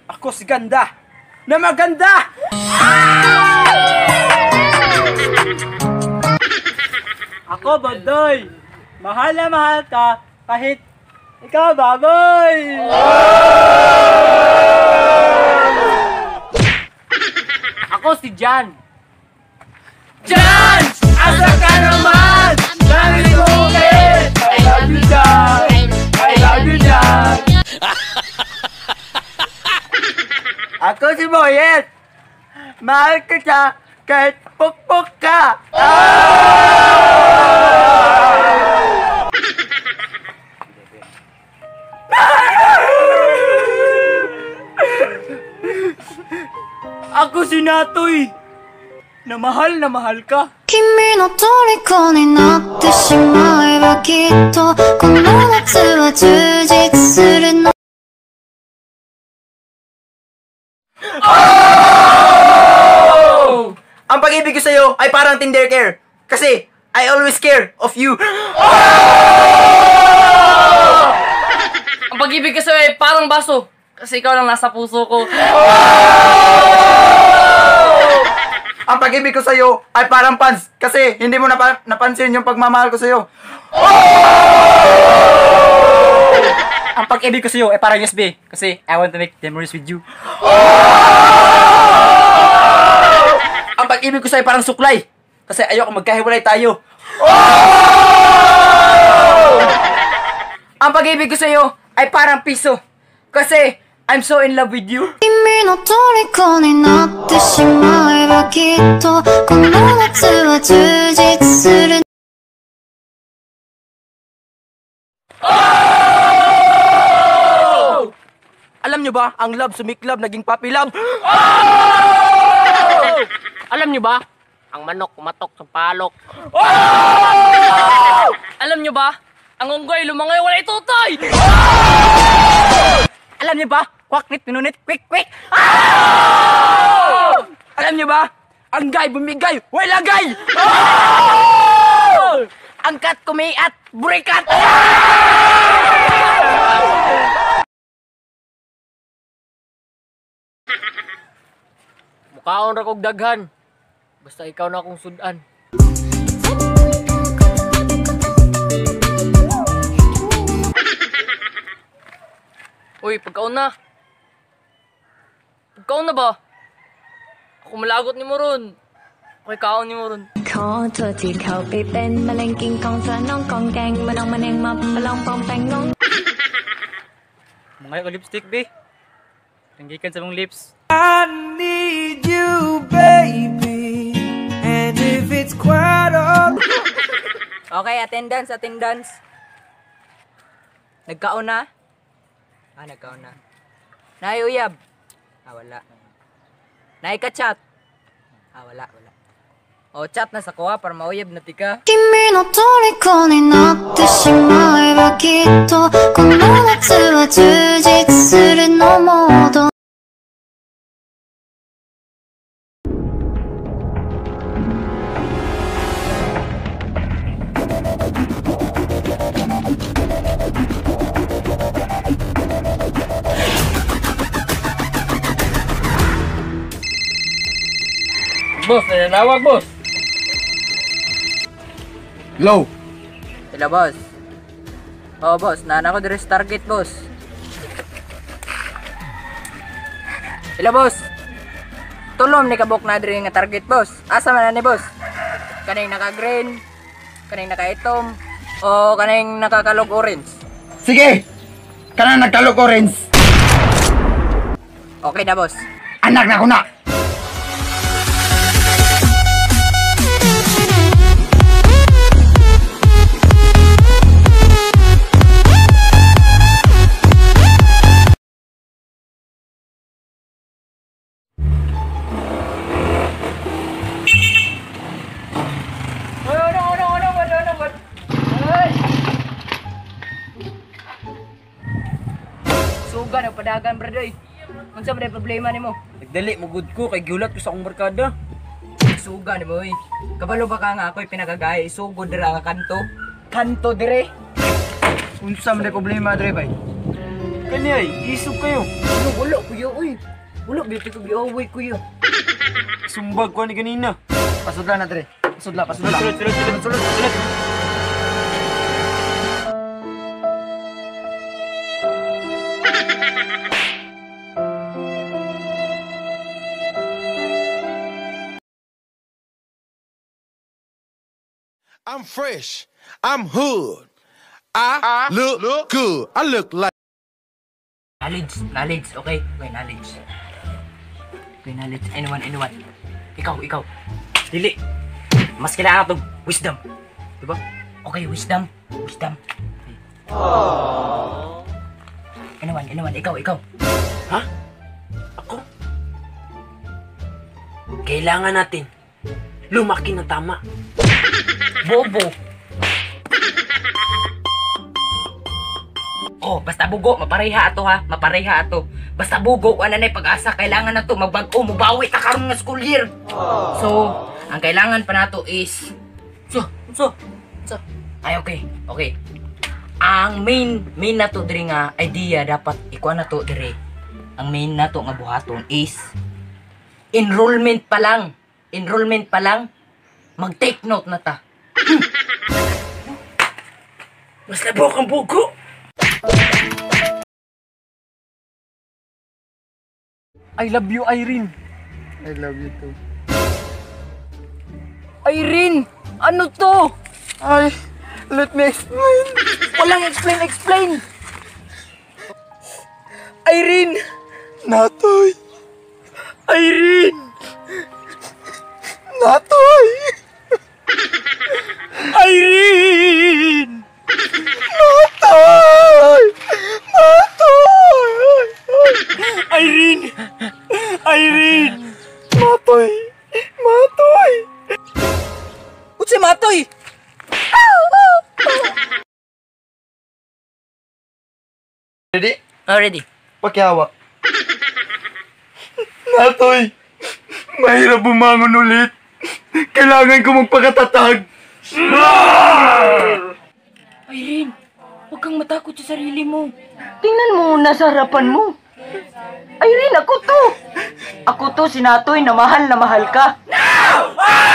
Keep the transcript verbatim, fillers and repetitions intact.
Ako si ganda na maganda! Ako, Badoy! Mahal na mahal ka kahit ikaw, baboy! Ako si Jan! Jan! Asa ka naman? Nangis mo ulit! I love you, Jan! I love you, Jan! Ako si Boyet! Mahal ka siya kahit pukpuk ka! Ako si Natoy! Na mahal na mahal ka! 君の虜になってしまえばきっとこの夏は充実するの Oh! Ang pag-ibig ko sa'yo ay parang tender care. Kasi, I always care of you. Oh! Ang pag-ibig ko sa'yo ay parang baso. Kasi ikaw lang nasa puso ko. Ang pag-ibig ko sa'yo ay parang pants. Kasi, hindi mo napa napansin yung pagmamahal ko sa'yo. Ang pag-ibig ko sa'yo ay parang U S B. Kasi, I want to make memories with you. Ang pag-ibig ko sa'yo ay parang suklay. Kasi ayoko magkahiwalay tayo. Ang pag-ibig ko sa'yo ay parang piso. Kasi I'm so in love with you. 君の虜になってしまえばきっとこの夏は充実する Oh! Alam nyo ba, ang love sumiklab naging puppy love. Oh! Alam nyo ba? Ang manok kumatok sa palok. Oh! Alam nyo ba? Ang unggoy lumangay wala itutoy. Oh! Alam nyo ba? Kwaknit, pinunit, quick, quick. Oh! Alam nyo ba? Ang gay bumigay, wala gay. Oh! Ang kat kumiat, burikat. Mukhaon ra kog daghan. Basta ikaw na akong sudan. Uy, pagkaon na. Pagkaon na ba? Ako malagot ni mo ron. Okay, kaon ni mo ron. ขอโทษที่เขาไปเป็นมะเร็งกินกองเธอน้องกองแกงมาน้องมาเนงมาปลองปองแปงน้อง Mga ko lipstick, be. Tanggikan sa mong lips. I need you, baby. And if it's quite all... Okay, attendance, attendance. Nagkaon na? Ah, nagkaon na. Naiuyab? Ah, wala. Naika-chat? Ah, wala, wala. O, chat na sa kuha para mauyab na tika. 君の虜になってしまえばきっとこの夏は充実するのモード Boss, nananawag, boss. Low. Sila, boss. Oo, boss. Nana ko dire sa target, boss. Sila, boss. Tulom ni kabok na dire nga target, boss. Asa man na ni, boss? Kaning naka-green, kaning naka-itom, o kaning nakakalog orange. Sige! Kanang nagkalok orange. Okay na, boss. Anak na ko na! Sugan ang padagan, brother. Unsa man problema nimo? Nagdali mo good ko kay giulat ko sa akong barkada. Sugan nimo, oy. Kabalo ba ka nga ako'y pinagagay isugod dira nga kanto? Kanto dire? Unsa man problema dre bay? Kani ay, isog kayo. Ano, wala, kuya, uy. Wala, beauty ko giaway, kuya. Sumbag ko ni kanina. Pasudla na, Dre. Pasudla, pasudla. Sulod, sulod, sulod, sulod, sulod. I'm fresh. I'm hood. I, look, look good. I look like. Knowledge, knowledge, okay? Okay, knowledge. Okay, knowledge. Anyone, anyone. Ikaw, ikaw. Dili. Mas kailangan itong wisdom. Diba? Okay, wisdom. Wisdom. Anyone, anyone. Ikaw, ikaw. Ha? Ako? Kailangan natin lumaki ng tama. Bobo. Oh, basta bugo, mapareha ato ha, mapareha ato. Basta bugo, ano na pag-asa, kailangan na to magbag-o, mubawi ta karon nga school year. So, ang kailangan pa nato is so, so, so. Ay okay, okay. Ang main main nato diri nga idea dapat ikuha na to diri. Ang main nato nga buhaton is enrollment pa lang. Enrollment pa lang. Mag-take note na ta. Mas labok ang bugo. I love you, Irene. I love you too. Irene! Ano to? Ay, let me explain. Walang explain, explain! Irene! Natoy! Irene! Natoy! Irene! Natoy! Natoy! Irene! Irene! Matoy! Matoy! Utsi matoy! Ready? Already. Pakihawa. Natoy! Mahirap bumangon ulit. Kailangan ko magpakatatag. Irene, huwag kang matakot sa sarili mo. Tingnan mo nasa harapan mo. Irene, ako to! Ako to, si Natoy, na mahal na mahal ka. No!